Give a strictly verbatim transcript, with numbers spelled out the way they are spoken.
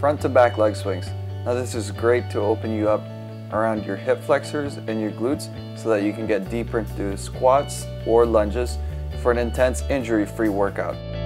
front to back leg swings. Now this is great to open you up around your hip flexors and your glutes so that you can get deeper into squats or lunges for an intense injury-free workout.